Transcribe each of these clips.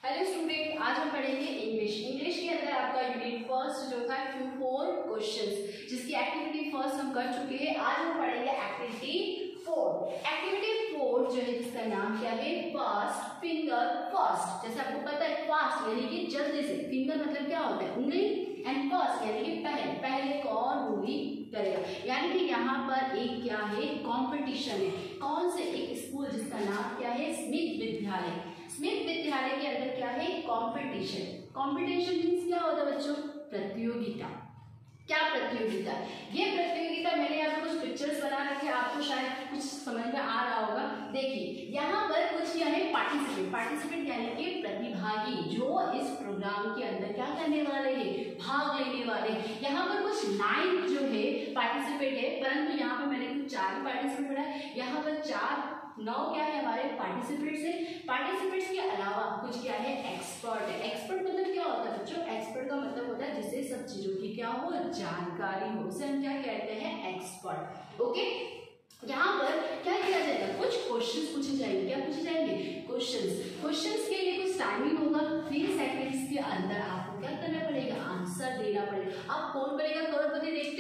Hello student, आज हम पढ़ेंगे इंग्लिश के अंदर आपका यूनिट फर्स्ट जो था Q4 क्वेश्चंस, जिसकी एक्टिविटी फर्स्ट हम कर चुके हैं। आज हम पढ़ेंगे एक्टिविटी 4। एक्टिविटी 4 जो है जिसका नाम क्या है, फास्ट फिंगर फास्ट। जैसे आपको पता है फास्ट यानी कि जल्दी से, फिंगर मतलब क्या होता है उंगली, एंड फास्ट यानी कि पहले कौन मूवी करेगा। यानी कि यहाँ पर एक क्या है, कंपटीशन है। कौन से एक स्कूल जिसका नाम क्या है, स्मिथ विद्यालय। स्मिथ विद्यालय के अंदर क्या है, कंपटीशन। कंपटीशन मीन्स क्या होता है बच्चों, प्रतियोगिता। क्या प्रतियोगिता, ये प्रतियोगिता मैंने यहाँ पर कुछ पिक्चर्स बना रखे, आपको शायद कुछ समझ में आ रहा होगा। देखिए यहाँ पर कुछ क्या है, पार्टिसिपेंट यानी कि प्रतिभागी जो इस प्रोग्राम के अंदर क्या करने वाले हैं, भाग लेने वाले। यहाँ पर कुछ 9 जो है पार्टिसिपेंट है, परंतु यहाँ पर मैंने कुछ 4 पार्टिसिपेंट बनाए। यहाँ पर 9 क्या है हमारे पार्टिसिपेंट्स है। पार्टिसिपेंट्स के अलावा कुछ क्या है, एक्सपर्ट है। एक्सपर्ट मतलब क्या होता है बच्चों, एक्सपर्ट का मतलब होता है जिसे सब चीजों की क्या हो, जानकारी हो, उसे हम क्या कहते हैं, एक्सपर्ट। ओके, यहाँ पर क्या किया जाएगा, कुछ क्वेश्चंस पूछे जाएंगे। क्या पूछे जाएंगे, क्वेश्चंस के लिए कुछ टाइमिंग होगा। 3 सेकेंड्स के अंदर आपको क्या करना पड़ेगा, आंसर देना पड़ेगा। आप कौन बनेगा करोड़पति देखते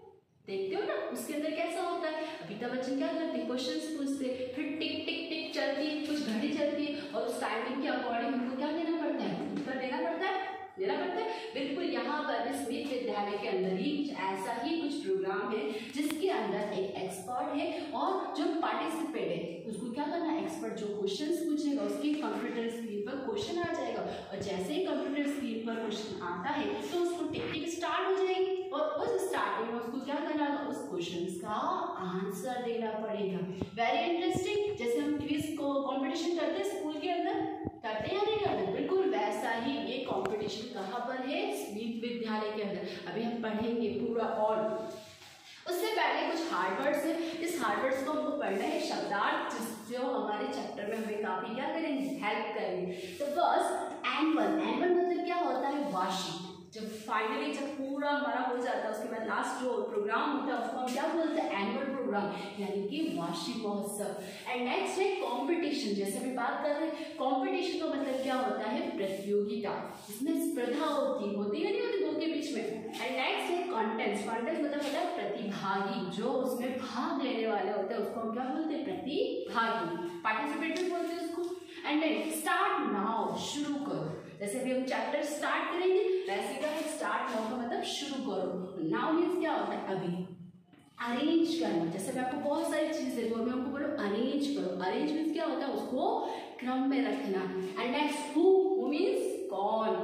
हो ना, उसके अंदर कैसा होता है, अमिताभ बच्चन क्या करते हैं, क्वेश्चंस पूछते, फिर टिक टिक टिक चलती है, कुछ घड़ी चलती है, और उस टाइमिंग के अकॉर्डिंग उनको क्या देना पड़ता है, उत्तर देना पड़ता है। बिल्कुल यहाँ पर स्मिथ विद्यालय के अंदर ही कुछ ऐसा ही कुछ प्रोग्राम है जिसके अंदर एक एक्सपर्ट है, और जो पार्टिसिपेट है उसको क्या करना, एक्सपर्ट जो क्वेश्चंस पूछेगा उसके कंप्यूटर स्क्रीन पर क्वेश्चन आ जाएगा, और जैसे ही कंप्यूटर स्क्रीन पर क्वेश्चन आता है तो उसको टिक टिक स्टार्ट हो जाएगी, और उस स्टार्टिंग में उसको क्या करना होगा, उस क्वेश्चन का आंसर देना पड़ेगा। Very interesting. जैसे हम क्विज को कंपटीशन करते हैं स्कूल के अंदर, करते हैं या नहीं करते, बिल्कुल वैसा ही ये कंपटीशन कहाँ पर है, स्मिथ विद्यालय के अंदर। अभी हम पढ़ेंगे पूरा, और उससे पहले कुछ हार्ड वर्ड्स है। इस हार्ड वर्ड्स को हमको पढ़ना है शब्दार्थ, जो हमारे चैप्टर में हमें काफी क्या करेंगे, हेल्प करेंगे। तो फर्स्ट एनुअल मतलब क्या होता है, वार्षिक। जब फाइनली जब पूरा हमारा हो जाता है उसके बाद लास्ट जो प्रोग्राम होता है उसको हम क्या बोलते हैं, एनुअल प्रोग्राम यानी कि वार्षिक महोत्सव। एंड नेक्स्ट है कंपटीशन। जैसे हम बात कर रहे हैं कंपटीशन का मतलब क्या होता है, प्रतियोगिता, इसमें स्पर्धा होती है या नहीं होती दो के बीच में। एंड नेक्स्ट है कॉन्टेस्ट मतलब होता है प्रतिभागी, जो उसमें भाग लेने वाले होते हैं उसको हम क्या बोलते हैं, प्रतिभागी, पार्टिसिपेट भी बोलते हैं उसको। एंड देन स्टार्ट नाउ, शुरू करो। जैसे अभी हम चैप्टर स्टार्ट करेंगे वैसे क्या है, स्टार्ट नाउ का मतलब शुरू करो। नाउ मीन्स क्या होता है, अभी। अरेंज करना, जैसे मैं आपको बहुत सारी चीज दे दूँ, मैं आपको बोलो अरेंज करो। अरेंज मीन्स क्या होता है, उसको क्रम में रखना। एंड नेक्स्ट हु मीन्स कौन।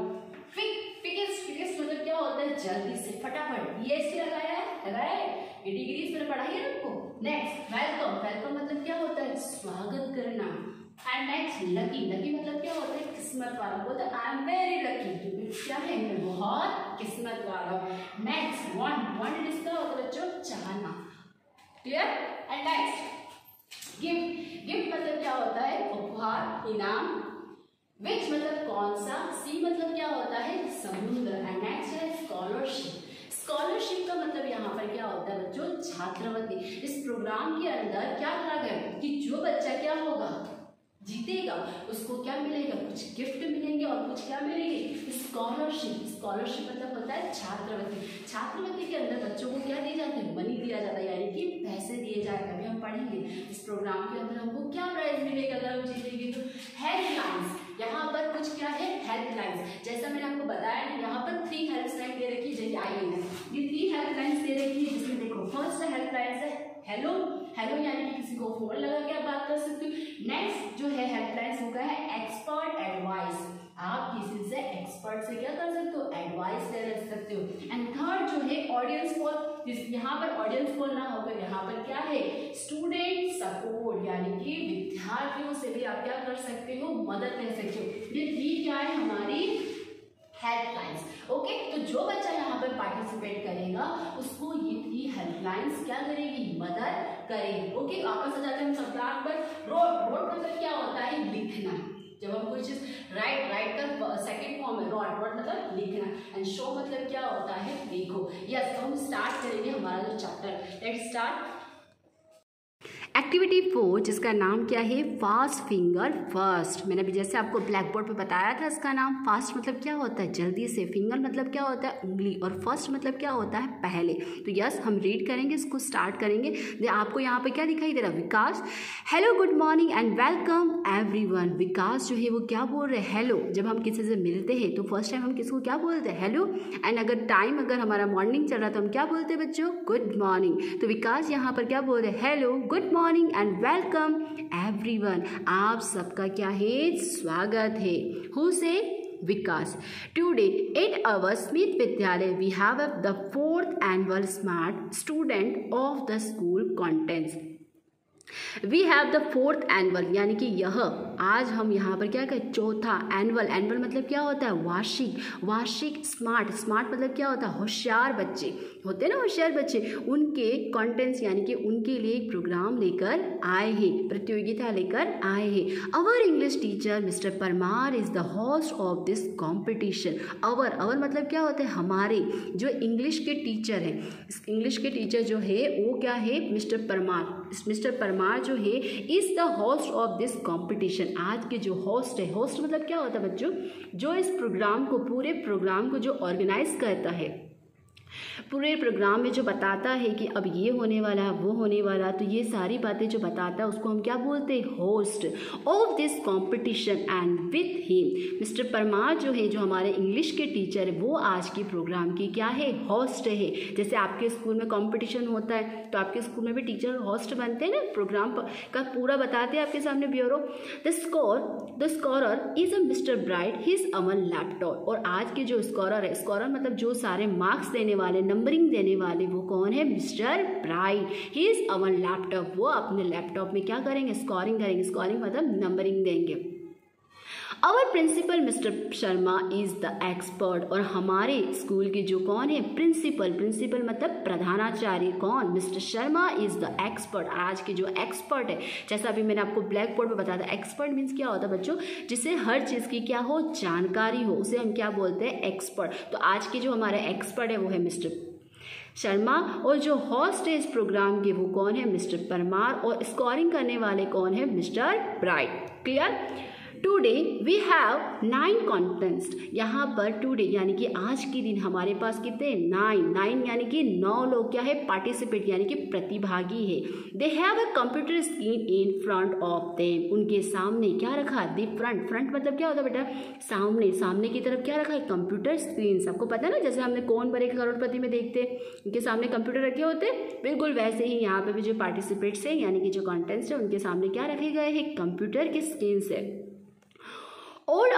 क्विकेस्ट मतलब क्या होता है, जल्दी से, फटाफट। ये इससे लगाया है, ये डिग्री इस पर पढ़ाई है आपको। नेक्स्ट वेलकम मतलब क्या होता है, स्वागत करना। एंड नेक्स्ट लकी मतलब क्या होता है, किस्मत वाला। बोलते आई एम वेरी लकी, क्या है, मैं बहुत किस्मत वाला हूँ। नेक्स्ट वांट इसका होता है बच्चों, चाहना। क्लियर। एंड नेक्स्ट गिफ्ट मतलब क्या होता है, उपहार, इनाम। विच मतलब कौन सा। सी मतलब क्या होता है, समुद्र। एंड नेक्स्ट है स्कॉलरशिप का मतलब यहाँ पर क्या होता है बच्चों, छात्रवृत्ति। इस प्रोग्राम के अंदर क्या कहा गया कि जो बच्चा क्या होगा, जीतेगा, उसको क्या मिलेगा, कुछ गिफ्ट मिलेंगे और कुछ क्या मिलेंगे, स्कॉलरशिप मतलब होता है छात्रवृत्ति के अंदर बच्चों को क्या दिया जाता है, मनी दिया जाता है, यानी कि पैसे दिए जाएंगे। अभी हम पढ़ेंगे इस प्रोग्राम के अंदर हमको क्या प्राइज मिलेगा अगर हम जीतेंगे तो। हेल्पलाइंस, यहाँ पर कुछ क्या है, हेल्पलाइंस। जैसा मैंने आपको बताया ना, यहाँ पर 3 हेल्पलाइन दे रखी है। जैसे आइए ये 3 हेल्पलाइंस दे रखी है, जिसमें देखो फर्स्ट हेल्पलाइंस है हेलो यानी कि किसी को फोन लगा के आप बात कर सकते हो। नेक्स्ट जो है हेल्पलाइंस होगा है एक्सपर्ट एडवाइस, आप किसी से एक्सपर्ट से क्या कर सकते हो, एडवाइस ले सकते हो। एंड थर्ड जो है ऑडियंस कॉल, यहाँ पर ऑडियंस कॉल ना होकर यहाँ पर क्या है, स्टूडेंट सपोर्ट, यानी कि विद्यार्थियों से भी आप क्या कर सकते हो, मदद ले सकते हो। ये 3 क्या है हमारी हेल्पलाइंस। ओके, तो जो बच्चा यहाँ पर पार्टिसिपेट करेगा उसको ये 3 हेल्पलाइंस क्या करेगी, मदद करेगी। ओके, वापस आ जाते हैं हम शब्दार्थ पर। रोड मतलब क्या होता है, लिखना। जब हम कोई चीज राइट का सेकंड फॉर्म है रोड मतलब लिखना। एंड शो मतलब क्या होता है, देखो। यस, तो हम स्टार्ट करेंगे हमारा जो चैप्टर। Let's start. एक्टिविटी 4 जिसका नाम क्या है, फास्ट फिंगर फर्स्ट। मैंने अभी जैसे आपको ब्लैक बोर्ड पे बताया था इसका नाम। फास्ट मतलब क्या होता है, जल्दी से। फिंगर मतलब क्या होता है, उंगली। और फर्स्ट मतलब क्या होता है, पहले। तो यस, हम रीड करेंगे, इसको स्टार्ट करेंगे। आपको यहाँ पे क्या दिखाई दे रहा है, Vikas. Hello, good morning and welcome everyone. Vikas जो है वो क्या बोल रहे हैं, हेलो। जब हम किसी से मिलते हैं तो फर्स्ट टाइम हम किसको क्या बोलते हैं, हेलो। एंड अगर हमारा मॉर्निंग चल रहा है तो हम क्या बोलते हैं बच्चों, गुड मॉर्निंग। तो विकास यहाँ पर क्या बोल रहे हैं, hello, good morning and welcome everyone. आप सबका क्या है, स्वागत है। Who say, Vikas. Today at our Smith Vidyalaya we have the 4th annual smart student of the school contents. We have the 4th annual, यानी कि यह आज हम यहाँ पर क्या करें, चौथा एनुअल। एनुअल मतलब क्या होता है, वार्षिक। वार्षिक स्मार्ट। स्मार्ट मतलब क्या होता है, होशियार बच्चे होते हैं ना, होशियार बच्चे। उनके कंटेंट्स यानी कि उनके लिए एक प्रोग्राम लेकर आए हैं, प्रतियोगिता लेकर आए हैं। Our English teacher mister Parmar is the host of this competition. Our मतलब क्या होता है, हमारे। जो इंग्लिश के टीचर हैं, इंग्लिश के टीचर जो है वो क्या है, मिस्टर परमार। मिस्टर परमार जो है is the host of this competition. आज के जो होस्ट है, होस्ट मतलब क्या होता है बच्चों, जो इस प्रोग्राम को, पूरे प्रोग्राम को जो ऑर्गेनाइज करता है, पूरे प्रोग्राम में जो बताता है कि अब ये होने वाला है, वो होने वाला, तो ये सारी बातें जो बताता है उसको हम क्या बोलते हैं, host of this competition. And with him mister Parmar जो है, जो हमारे इंग्लिश के टीचर है, वो आज की प्रोग्राम की क्या है, होस्ट है। जैसे आपके स्कूल में कॉम्पिटिशन होता है तो आपके स्कूल में भी टीचर होस्ट बनते हैं ना, प्रोग्राम का पूरा बताते हैं आपके सामने bureau. The scorer is a mister Bright, he is our laptop. और आज के जो स्कोरर है, स्कोरर मतलब जो सारे मार्क्स देने वाले, नंबरिंग देने वाले, वो कौन है, mister Bright. He is our laptop. वो अपने लैपटॉप में क्या करेंगे, स्कोरिंग करेंगे। स्कोरिंग मतलब नंबरिंग देंगे। Our principal mister Sharma is the expert. और हमारे स्कूल के जो कौन है, प्रिंसिपल। प्रिंसिपल मतलब प्रधानाचार्य, कौन, mister Sharma is the expert. आज के जो एक्सपर्ट है, जैसा अभी मैंने आपको ब्लैक बोर्ड पे बताया था, एक्सपर्ट मीन्स क्या होता है बच्चों, जिसे हर चीज़ की क्या हो, जानकारी हो, उसे हम क्या बोलते हैं, एक्सपर्ट। तो आज के जो हमारे एक्सपर्ट है वो है मिस्टर शर्मा। और जो होस्ट है इस प्रोग्राम के वो कौन है, मिस्टर परमार। और स्कोरिंग करने वाले कौन है, mister Bright. Clear. Today we have 9 contest. यहाँ पर टुडे यानी कि आज के दिन हमारे पास कितने, 9 यानी कि 9 लोग क्या है, पार्टिसिपेट यानी कि प्रतिभागी है। They have a computer screen in front of them. उनके सामने क्या रखा, दी फ्रंट। फ्रंट मतलब क्या होता है बेटा, सामने। सामने की तरफ क्या रखा है, कंप्यूटर स्क्रीन। सबको पता है ना, जैसे हमने कौन बनेगा करोड़पति में देखते हैं, उनके सामने कंप्यूटर रखे होते, बिल्कुल वैसे ही यहाँ पे भी जो पार्टिसिपेट्स है यानी कि जो कॉन्टेस्ट है, उनके सामने क्या रखे गए हैं, कंप्यूटर की स्क्रीन से। All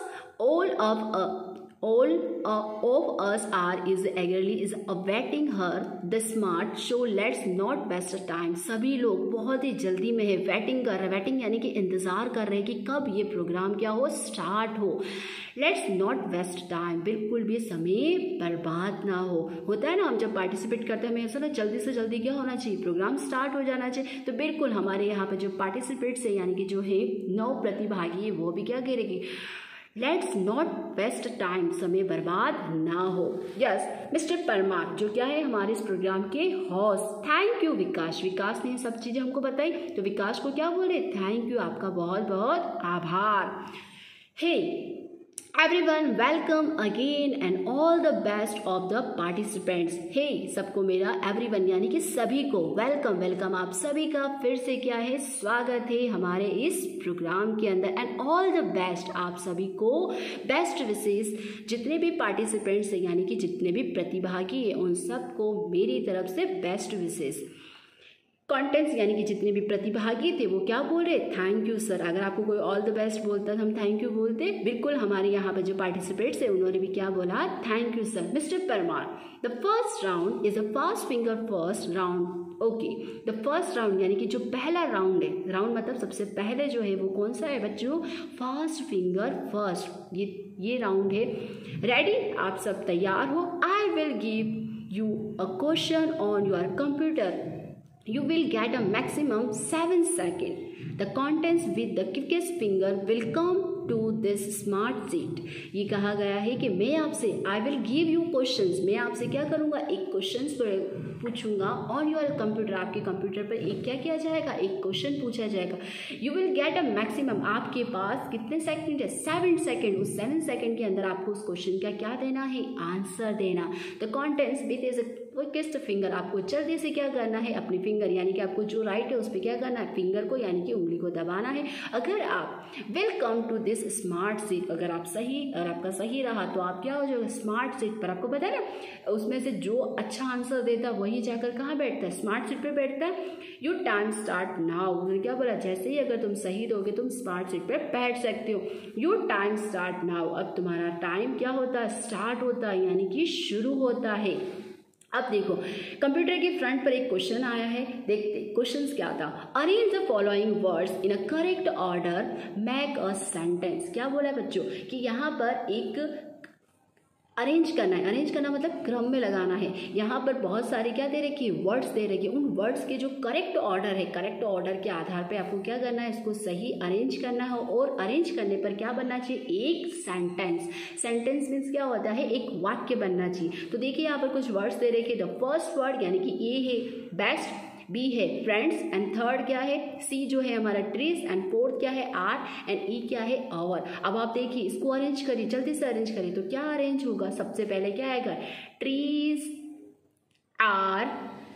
of us are eagerly awaiting her the smart show. Let's not waste time. सभी लोग बहुत ही जल्दी में है, वेटिंग कर रहे हैं। वेटिंग यानी कि इंतजार कर रहे हैं कि कब ये प्रोग्राम क्या हो, स्टार्ट हो। लेट्स नॉट वेस्ट टाइम, बिल्कुल भी समय बर्बाद ना हो। होता है ना, हम जब पार्टिसिपेट करते हैं हमें ऐसा ना, जल्दी से जल्दी क्या होना चाहिए, प्रोग्राम स्टार्ट हो जाना चाहिए। तो बिल्कुल हमारे यहाँ पे जो पार्टिसिपेट्स है यानी कि जो है 9 प्रतिभागी है, वो भी क्या करेगी, लेट्स नॉट वेस्ट टाइम, समय बर्बाद ना हो। यस, मिस्टर परमार जो क्या है हमारे इस प्रोग्राम के host. Thank you Vikas. Vikas ने सब चीज़ें हमको बताई, तो विकास को क्या बोले, थैंक यू, आपका बहुत बहुत आभार। Hey everyone, welcome again and all the best of the participants. Hey सबको मेरा, एवरीवन यानी कि सभी को, वेलकम। वेलकम आप सभी का फिर से क्या है, स्वागत है हमारे इस प्रोग्राम के अंदर। एंड ऑल द बेस्ट, आप सभी को बेस्ट विशेष। जितने भी पार्टिसिपेंट्स हैं यानी कि जितने भी प्रतिभागी हैं, उन सबको मेरी तरफ से बेस्ट विशेष। कॉन्टेंट्स यानी कि जितने भी प्रतिभागी थे वो क्या बोल रहे, थैंक यू सर। अगर आपको कोई ऑल द बेस्ट बोलता तो हम थैंक यू बोलते। बिल्कुल हमारे यहाँ पर जो पार्टिसिपेट्स है उन्होंने भी क्या बोला, thank you sir. Mister Parmar, the first round is a fast finger first round. Okay, the first round यानी कि जो पहला राउंड है, राउंड मतलब सबसे पहले जो है वो कौन सा है बच्चों, फास्ट फिंगर फर्स्ट, ये राउंड है। रेडी, आप सब तैयार हो। I will give you a question on your computer. You will get a maximum 7 seconds. The contents with the quickest finger will come to this smart sheet. ये कहा गया है कि मैं आपसे I will give you questions. मैं आपसे क्या करूँगा, एक क्वेश्चन पूछूंगा ऑन योर कंप्यूटर, आपके कंप्यूटर पर एक क्या किया जाएगा, एक क्वेश्चन पूछा जाएगा। You will get a maximum, आपके पास कितने सेकंड है, 7 सेकंड। उस 7 सेकंड के अंदर आपको उस क्वेश्चन का क्या देना है, आंसर देना। The contents with is quickest finger, आपको जल्दी से क्या करना है, अपनी फिंगर यानी कि आपको जो राइट है उस पर क्या करना है, फिंगर को यानी कि उंगली को दबाना है। अगर आप will come to this smart seat, अगर आपका सही रहा तो आप क्या हो जाएगा, स्मार्ट सीट पर। आपको पता है ना, उसमें से जो अच्छा आंसर देता है वही जाकर कहाँ बैठता है, स्मार्ट सीट पे बैठता है। यू टाइम स्टार्ट नाउ, क्या बोला, जैसे ही अगर तुम सही दोगे तुम स्मार्ट सीट पे बैठ सकते हो। यू टाइम स्टार्ट नाउ, अब तुम्हारा टाइम क्या होता है, स्टार्ट होता है यानी कि शुरू होता है। अब देखो कंप्यूटर के फ्रंट पर एक क्वेश्चन आया है, देखते क्वेश्चंस क्या था। Arrange the following words in a correct order, make a sentence. क्या बोला है बच्चों कि यहाँ पर एक अरेंज करना है, अरेंज करना मतलब क्रम में लगाना है। यहाँ पर बहुत सारे क्या दे रखी है, वर्ड्स दे रखी है। उन वर्ड्स के जो करेक्ट ऑर्डर है, करेक्ट ऑर्डर के आधार पे आपको क्या करना है, इसको सही अरेंज करना है। और अरेंज करने पर क्या बनना चाहिए, एक सेंटेंस। सेंटेंस मीन्स क्या होता है, एक वाक्य बनना चाहिए। तो देखिए यहाँ पर कुछ वर्ड्स दे रखे, द फर्स्ट वर्ड यानी कि ए है बेस्ट, बी है फ्रेंड्स, एंड थर्ड क्या है, सी जो है हमारा ट्रीज, एंड फोर्थ क्या है आर, एंड ई क्या है आवर। अब आप देखिए इसको अरेंज करिए, जल्दी से अरेंज करिए तो क्या अरेंज होगा, सबसे पहले क्या आएगा, trees are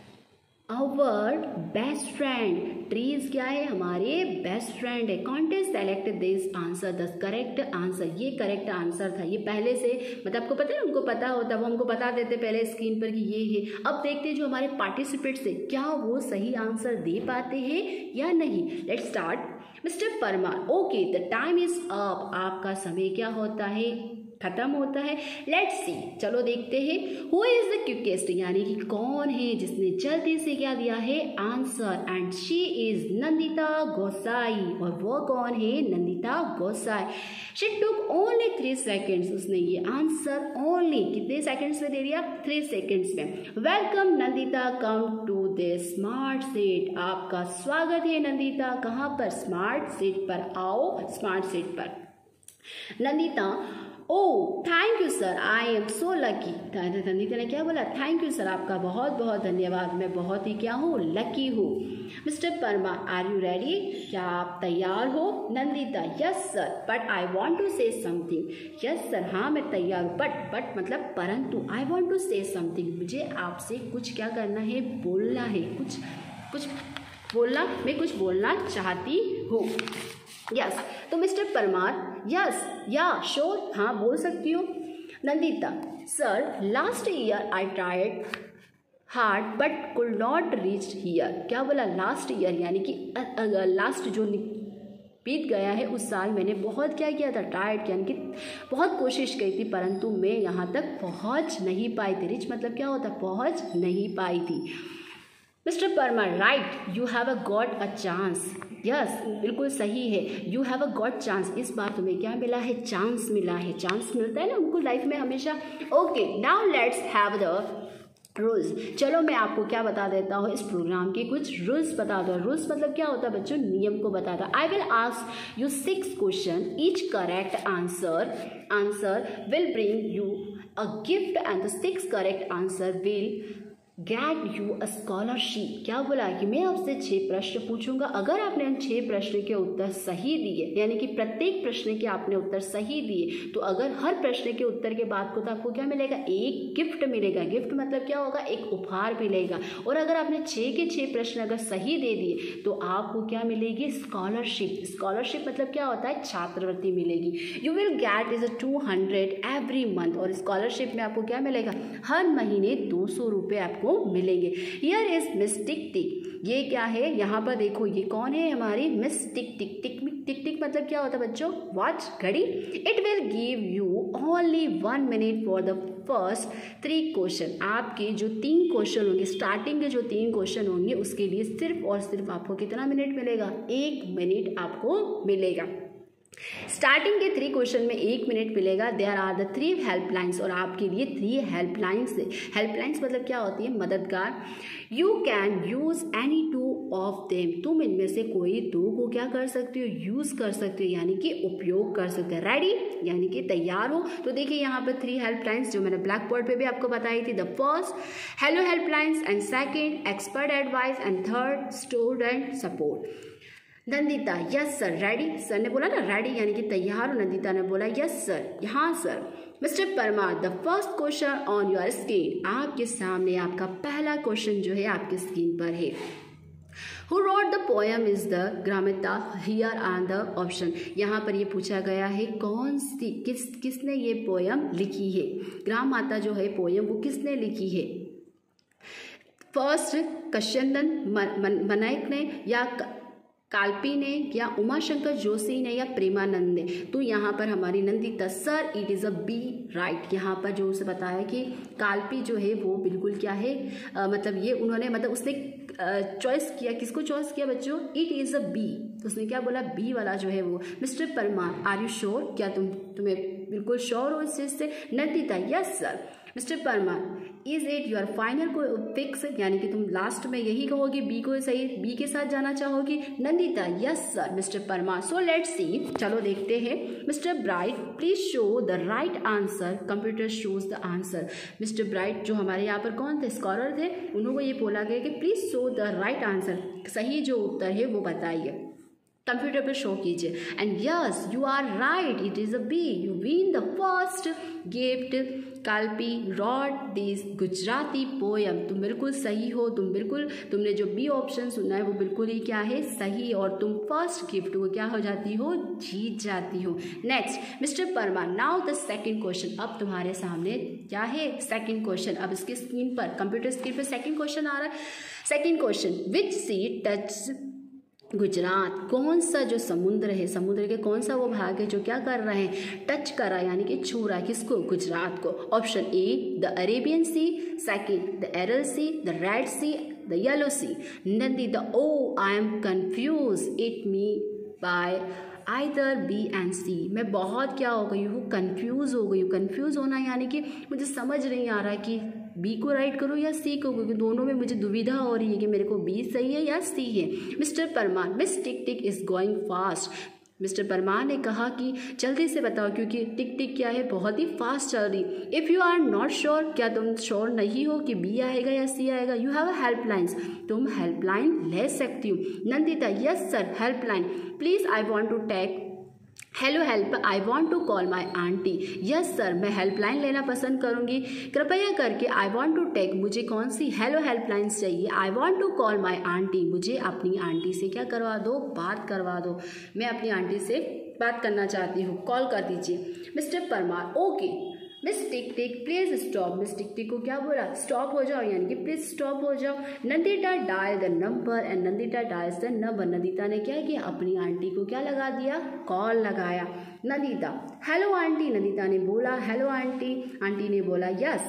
our best friend. Trees क्या है, हमारे बेस्ट फ्रेंड है। Contest select this answer, the correct answer, ये करेक्ट आंसर था। ये पहले से मतलब आपको पता है, उनको पता होता, वो हमको बता देते पहले स्क्रीन पर कि ये है। अब देखते हैं जो हमारे पार्टिसिपेट्स है क्या वो सही आंसर दे पाते हैं या नहीं। Let's start. Mister Parmar, okay the time is up, आपका समय क्या होता है, खत्म होता है। लेट्स सी, चलो देखते हैं। हु इज द क्विकेस्ट, यानी कि कौन है जिसने जल्दी से क्या दिया है, answer. And she is Nandita Gosai, और वो कौन है, Nandita Gosai. She took only 3 seconds, उसने ये आंसर ओनली कितने सेकेंड्स में दे दिया, 3 सेकेंड्स में। Welcome Nandita, come to the smart seat, आपका स्वागत है नंदिता, कहाँ पर, स्मार्ट सीट पर आओ, स्मार्ट सीट पर। Nandita, oh thank you sir, I am so lucky. Nandita ने क्या बोला, थैंक यू सर, आपका बहुत बहुत धन्यवाद, मैं बहुत ही क्या हूँ, लकी हूँ। Mister Parma, are you ready, क्या आप तैयार हो। Nandita, yes sir, but I want to say something. Yes sir, हाँ मैं तैयार हूँ, बट मतलब परंतु, I want to say something, मुझे आपसे कुछ क्या करना है, बोलना है, कुछ बोलना, मैं कुछ बोलना चाहती हूँ। यस, तो mister Parmar, yes yeah sure, हाँ बोल सकती हो। Nandita, sir last year I tried hard but could not reach here. क्या बोला, लास्ट ईयर यानी कि लास्ट जो बीत गया है उस साल मैंने बहुत क्या किया था, ट्राइड यानी कि बहुत कोशिश की थी, परंतु मैं यहाँ तक पहुँच नहीं पाई थी। रिच मतलब क्या होता है, पहुँच नहीं पाई थी। Mister Parmar, right, you have a got a chance. Yes, बिल्कुल सही है, you have a got chance, इस बार तुम्हें क्या मिला है, चांस मिला है। चांस मिलता है ना उनको लाइफ में हमेशा। Okay now let's have the rules. चलो मैं आपको क्या बता देता हूँ, इस प्रोग्राम के कुछ रूल्स बता दो। रूल्स मतलब क्या होता है बच्चों, नियम को बताता। I will ask you 6 question, each correct answer will bring you a gift, and the 6 correct answer will get you a scholarship. क्या बोला कि मैं आपसे 6 प्रश्न पूछूंगा, अगर आपने उन 6 प्रश्न के उत्तर सही दिए, यानी कि प्रत्येक प्रश्न के आपने उत्तर सही दिए, तो अगर हर प्रश्न के उत्तर के बाद को तो आपको क्या मिलेगा, एक गिफ्ट मिलेगा। गिफ्ट मतलब क्या होगा, एक उपहार मिलेगा। और अगर आपने 6 के 6 प्रश्न अगर सही दे दिए तो आपको क्या मिलेगी, स्कॉलरशिप। स्कॉलरशिप मतलब क्या होता है, छात्रवृत्ति मिलेगी। You will get is 200 every month, और स्कॉलरशिप में आपको क्या मिलेगा, हर महीने 200 रुपये आपको मिलेंगे। Here is miss tick tick, ये क्या है, यहाँ पर देखो ये कौन है, हमारी मिस टिक टिक। टिक टिक मतलब क्या होता है बच्चों, वॉच, घड़ी। It will give you only 1 minute for the first 3 question. आपके जो 3 क्वेश्चन होंगे, स्टार्टिंग के जो 3 क्वेश्चन होंगे उसके लिए सिर्फ और सिर्फ आपको कितना मिनट मिलेगा, 1 मिनट आपको मिलेगा। स्टार्टिंग के 3 क्वेश्चन में 1 मिनट मिलेगा। देयर आर द 3 हेल्पलाइंस, और आपके लिए 3 हेल्पलाइंस है। हेल्पलाइंस मतलब क्या होती है, मददगार। You can use any 2 of them, तुम इनमें से कोई दो को क्या कर सकते हो, यूज़ कर सकते हो, यानी कि उपयोग कर सकते हो। रेडी यानी कि तैयार हो। तो देखिए यहाँ पर 3 हेल्पलाइंस जो मैंने ब्लैक बोर्ड पे भी आपको बताई थी। The first hello helplines and second expert advice and third student support. Nandita yes sir ready, sir ने बोला ना रेडी यानी कि तैयार हो, नंदिता ने बोला यस सर, हाँ sir. Mister Parmar the first question on your screen, आपके सामने आपका पहला क्वेश्चन जो है आपकी स्क्रीन पर है। Who wrote the poem is the Gramata, here are the option। यहाँ पर ये पूछा गया है कौन सी किसने ये पोयम लिखी है। ग्राम माता जो है पोयम वो किसने लिखी है। फर्स्ट कश्यंदन मनायक ने या काल्पी ने या उमाशंकर जोशी ने या प्रेमानंद ने। तो यहाँ पर हमारी Nandita sir it is a B right. यहाँ पर जो उसे बताया कि काल्पी जो है वो बिल्कुल क्या है मतलब ये उन्होंने मतलब उसने चॉइस किया, किसको चॉइस किया बच्चों, इट इज़ अ बी। तो उसने क्या बोला, बी वाला जो है वो। Mister Parmar are you sure, क्या तुम्हें बिल्कुल श्योर हो इस चीज़ से। Nandita yes sir. Mister Parmar is it your final को फिक्स, यानी कि तुम लास्ट में यही कहोगी बी को सही, बी के साथ जाना चाहोगी। Nandita yes sir. Mister Parmar so let's see, चलो देखते हैं। Mister Bright please show the right answer, computer shows the answer. Mister Bright जो हमारे यहाँ पर कौन थे, स्कॉलर थे, उन्होंने ये बोला गया कि please show the right answer, सही जो उत्तर है वो बताइए, कंप्यूटर पर शो कीजिए। And yes you are right, it is a B, you win the first gift. Kalapi wrote this Gujarati poem, तुम बिल्कुल सही हो, तुमने जो बी ऑप्शन सुना है वो बिल्कुल ही क्या है, सही, और तुम फर्स्ट गिफ्ट को क्या हो जाती हो, जीत जाती हो। Next mister Parmar now the second question, अब तुम्हारे सामने क्या है सेकंड क्वेश्चन। अब इसकी स्क्रीन पर, कंप्यूटर स्क्रीन पर सेकंड क्वेश्चन आ रहा है। Second question, which sea touch Gujarat, कौन सा जो समुद्र है, समुद्र के कौन सा वो भाग है जो क्या कर रहा है, टच कर रहा है, यानी कि छू रहा है किसको, गुजरात को। Option A the Arabian sea, second the Aral sea, the red sea, the yellow sea. Nandita oh I am confuse it me by either B and C, मैं बहुत क्या हो गई हूँ, कंफ्यूज हो गई हूँ। कंफ्यूज होना यानी कि मुझे समझ नहीं आ रहा कि बी को राइट करो या सी को, क्योंकि दोनों में मुझे दुविधा हो रही है कि मेरे को बी सही है या सी है। Mister Parmar miss tick tick is going fast, mister Parmar ने कहा कि जल्दी से बताओ क्योंकि टिक टिक क्या है, बहुत ही फास्ट चल रही। If you are not sure, क्या तुम श्योर नहीं हो कि बी आएगा या सी आएगा, यू हैव अ हेल्पलाइंस, तुम हेल्पलाइन ले सकती हो। Nandita yes sir helpline, please I want to take hello help, I want to call my aunty. Yes sir, मैं हेल्पलाइन लेना पसंद करूँगी, कृपया करके आई वॉन्ट टू टेक, मुझे कौन सी हेलो हेल्पलाइंस चाहिए, I want to call my aunty, मुझे अपनी आंटी से क्या करवा दो, बात करवा दो, मैं अपनी आंटी से बात करना चाहती हूँ, कॉल कर दीजिए। Mister Parmar okay. Miss tick tick please stop, miss tick tick को क्या बोला, स्टॉप हो जाओ, यानी कि प्लीज स्टॉप हो जाओ। Nandita dial the number and Nandita dials the number, Nandita ने क्या किया, अपनी आंटी को क्या लगा दिया, कॉल लगाया। नंदिता हेलो आंटी, नंदिता ने बोला हेलो आंटी, आंटी ने बोला yes.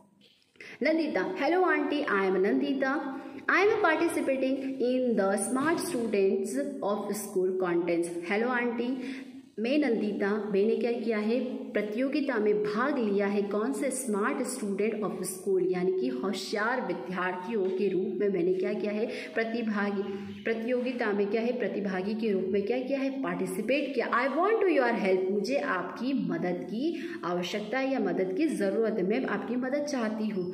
Nandita hello aunty, I am Nandita, I am participating in the smart students of school contents। Hello aunty, मैं नंदिता, मैंने क्या किया है, प्रतियोगिता में भाग लिया है, कौन से, स्मार्ट स्टूडेंट ऑफ स्कूल, यानी कि होशियार विद्यार्थियों के रूप में मैंने क्या किया है, प्रतियोगिता में क्या है, प्रतिभागी के रूप में क्या किया है, पार्टिसिपेट किया। I want to your help, मुझे आपकी मदद की आवश्यकता या मदद की ज़रूरत है, मैं आपकी मदद चाहती हूँ।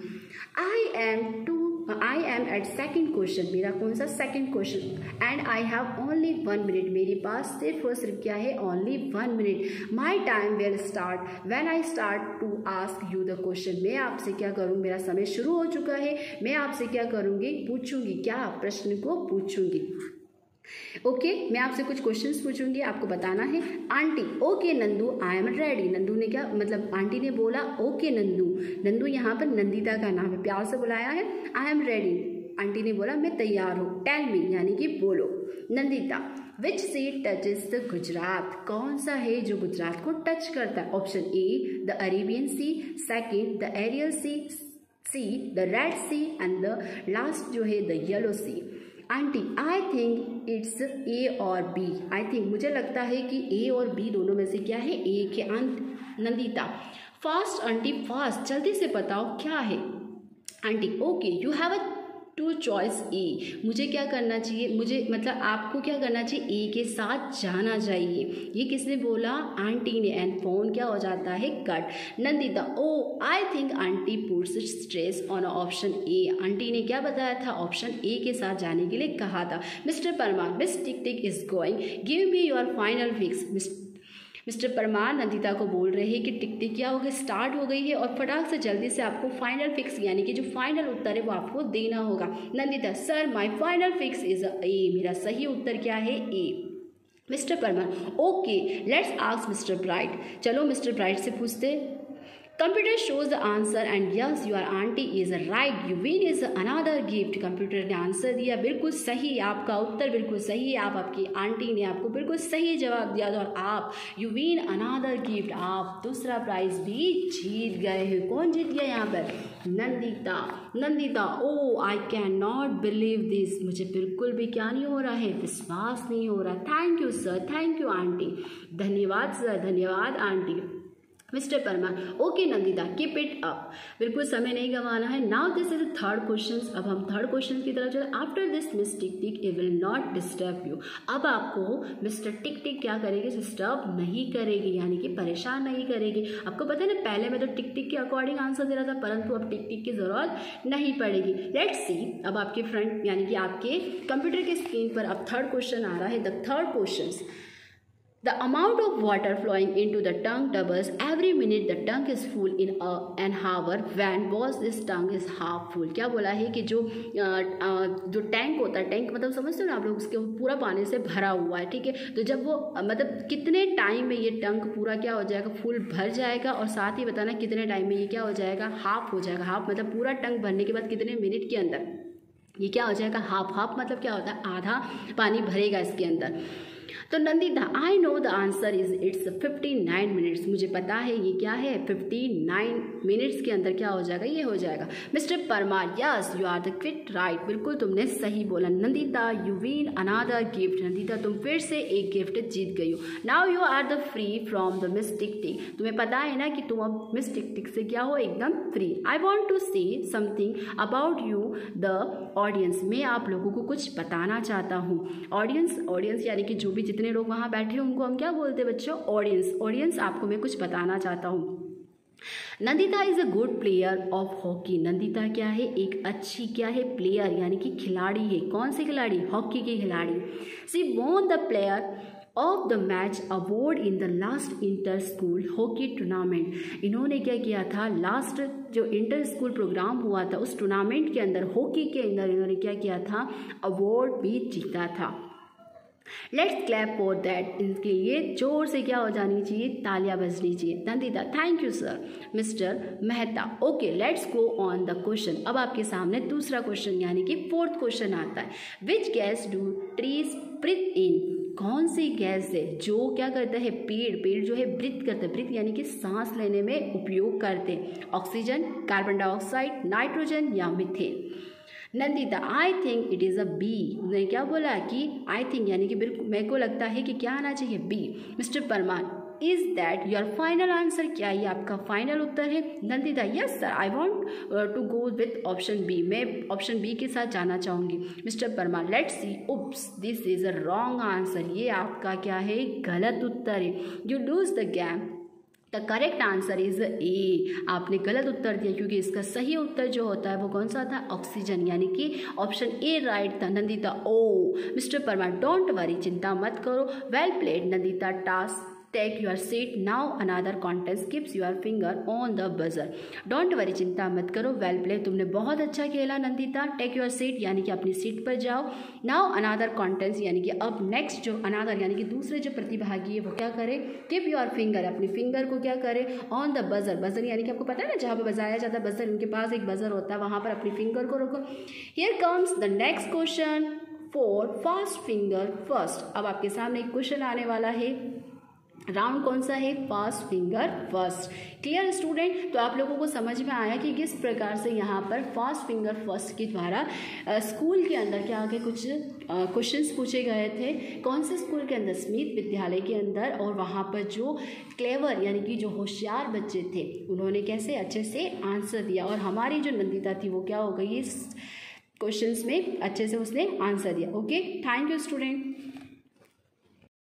I am at second question, मेरा कौन सा second question, and I have only 1 minute, मेरे पास सिर्फ और सिर्फ क्या है, only 1 minute. My time will start when I start to ask you the question, मैं आपसे क्या करूँ, मेरा समय शुरू हो चुका है, मैं आपसे क्या करूँगी, पूछूंगी, क्या प्रश्न को पूछूंगी। ओके मैं आपसे कुछ क्वेश्चंस पूछूंगी, आपको बताना है। Aunty okay Nandu, I am ready, Nandu ने क्या मतलब, आंटी ने बोला ओके नंदू, नंदू यहाँ पर नंदिता का नाम है, प्यार से बुलाया है। आई एम रेडी, आंटी ने बोला मैं तैयार हूँ। टेल मी यानी कि बोलो। Nandita which sea touches the Gujarat, कौन सा है जो गुजरात को टच करता है। Option A the Arabian sea, second the aerial sea, the red sea, and the last जो है the yellow sea. Aunty I think it's A और बी, आई थिंक मुझे लगता है कि ए और बी दोनों में से क्या है, एक है। नंदिता फास्ट आंटी फास्ट, जल्दी से बताओ क्या है। Aunty okay you have a two choice A, मुझे क्या करना चाहिए, मुझे मतलब आपको क्या करना चाहिए, ए के साथ जाना चाहिए। ये किसने बोला, आंटी ने। एंड फोन क्या हो जाता है, cut. Nandita, oh I think aunty puts stress on option A, aunty ने क्या बताया था, ऑप्शन ए के साथ जाने के लिए कहा था। Mister Parmar, miss tick tick is going, give me your final fix. Mister Parmar Nandita को बोल रहे हैं कि टिक टिक क्या हो गई, स्टार्ट हो गई है और फटाक से जल्दी से आपको फाइनल फिक्स यानी कि जो फाइनल उत्तर है वो आपको देना होगा। Nandita, sir my final fix is A, मेरा सही उत्तर क्या है, A. Mister Parmar, okay let's ask mister Bright, चलो मिस्टर ब्राइट से पूछते। Computer shows the answer and yes your aunty is right, you win is another gift. Computer ने answer दिया, बिल्कुल सही, आपका उत्तर बिल्कुल सही है, आप आपकी आंटी ने आपको बिल्कुल सही जवाब दिया और आप यू विन अनदर गिफ्ट, आप दूसरा प्राइज भी जीत गए हैं। कौन जीत गया यहाँ पर, Nandita. Nandita, oh I can not believe this, मुझे बिल्कुल भी क्या नहीं हो रहा है, विश्वास नहीं हो रहा। Thank you sir, thank you aunty, धन्यवाद सर, धन्यवाद aunty. Mister Parmar, okay Nandita keep it up, बिल्कुल समय नहीं गंवाना है। Now this is third question, अब हम थर्ड क्वेश्चन की तरफ चलते। After this miss tick tick it will not disturb you, अब आपको मिस्टर टिक टिक क्या करेगी, डिस्टर्ब नहीं करेगी, यानी कि परेशान नहीं करेगी। आपको पता है ना, पहले मैं तो टिक टिक के अकॉर्डिंग आंसर दे रहा था, परंतु अब टिक टिक की जरूरत नहीं पड़ेगी। लेट्स सी, अब आपके फ्रंट यानी कि आपके कंप्यूटर की स्क्रीन पर अब थर्ड क्वेश्चन आ रहा है। The third question, the amount of water flowing into the tank doubles every minute the tank is full in an hour, when was this tank is half full। क्या बोला है कि जो टैंक होता है, टैंक मतलब समझते हो ना आप लोग, उसके पूरा पानी से भरा हुआ है, ठीक है। तो जब वो मतलब कितने टाइम में ये टैंक पूरा क्या हो जाएगा, फुल भर जाएगा, और साथ ही बताना कितने टाइम में ये क्या हो जाएगा, हाफ हो जाएगा। हाफ मतलब पूरा टैंक भरने के बाद कितने मिनट के अंदर ये क्या हो जाएगा, हाफ। हाफ मतलब क्या होता है, आधा पानी भरेगा इसके अंदर। तो Nandita, I know the answer is it's 59 minutes, मुझे पता है ये क्या है, 59 मिनट्स के अंदर क्या हो जाएगा, ये हो जाएगा। Mister Parmar, yes you are the quite right, बिल्कुल तुमने सही बोला। Nandita, you win another gift, Nandita तुम फिर से एक गिफ्ट जीत गई हो। Now you are the free from the miss tick tick, तुम्हें पता है ना कि तुम अब मिस टिक टिक से क्या हो, एकदम free. I want to say something about you the audience, मैं आप लोगों को कुछ बताना चाहता हूँ। ऑडियंस यानी कि जो भी जितने लोग वहां बैठे हैं उनको हम क्या बोलते हैं बच्चों, ऑडियंस। ऑडियंस आपको मैं कुछ बताना चाहता हूँ। Nandita is a good player of hockey, Nandita क्या है, एक अच्छी क्या है, प्लेयर यानी कि खिलाड़ी है। कौन सी खिलाड़ी, हॉकी की खिलाड़ी। She won the player of the match award in the last inter school hockey tournament. इन्होंने क्या किया था, लास्ट जो इंटर स्कूल प्रोग्राम हुआ था उस टूर्नामेंट के अंदर, हॉकी के अंदर इन्होंने क्या किया था, अवार्ड भी जीता था। लेट्स क्लैप फॉर दैट, इसके लिए जोर से क्या हो जानी चाहिए, तालियां बजनी चाहिए। Nandita, thank you sir. Mister Mehta, okay let's go on the question, अब आपके सामने दूसरा क्वेश्चन यानी कि फोर्थ क्वेश्चन आता है। Which gas do trees breathe in, कौन सी गैस है जो क्या करता है, पेड़ जो है ब्रीथ करते हैं, ब्रीथ यानी कि सांस लेने में उपयोग करते हैं। ऑक्सीजन, कार्बन डाइऑक्साइड, नाइट्रोजन या methane. Nandita, I think it is a B, उन्होंने क्या बोला कि आई थिंक यानी कि बिल्कुल मेरे को लगता है कि क्या आना चाहिए, B. Mister Parmar, is that your final answer, क्या ये आपका फाइनल उत्तर है। Nandita, yes sir I want to go with option B, मैं ऑप्शन बी के साथ जाना चाहूँगी। Mister Parmar, let's see, oops this is a wrong answer, ये आपका क्या है, गलत उत्तर है। You lose the game, the correct answer is A, आपने गलत उत्तर दिया क्योंकि इसका सही उत्तर जो होता है वो कौन सा था, ऑक्सीजन, यानी कि ऑप्शन ए राइट था। Nandita, oh mister Parmar, don't worry, चिंता मत करो, well played Nandita, task take your seat now, another contest keeps your finger on the buzzer. Don't worry, चिंता मत करो, वेल प्ले, तुमने बहुत अच्छा खेला नंदिता। टेक योर सीट यानी कि अपनी सीट पर जाओ। नाउ अनदर कॉन्टेस्ट यानी कि अब नेक्स्ट जो अनदर यानी कि दूसरे जो प्रतिभागी है वो क्या करे, कीप योर फिंगर, अपनी फिंगर को क्या करे, ऑन द बजर। बजर यानी कि आपको पता है ना जहाँ पर बजाया जाता है बजर, उनके पास एक बजर होता है, वहाँ पर अपनी फिंगर को रखो। Here comes the next question for fast finger first. अब आपके सामने एक क्वेश्चन आने वाला है, राउंड कौन सा है, fast finger first. Clear student, तो आप लोगों को समझ में आया कि किस प्रकार से यहाँ पर फास्ट फिंगर फर्स्ट के द्वारा स्कूल के अंदर क्या आगे कुछ क्वेश्चंस पूछे गए थे। कौन से स्कूल के अंदर, स्मिथ विद्यालय के अंदर, और वहाँ पर जो क्लेवर यानी कि जो होशियार बच्चे थे उन्होंने कैसे अच्छे से आंसर दिया, और हमारी जो नंदिता थी वो क्या हो गई, क्वेश्चंस में अच्छे से उसने आंसर दिया। Okay, thank you student.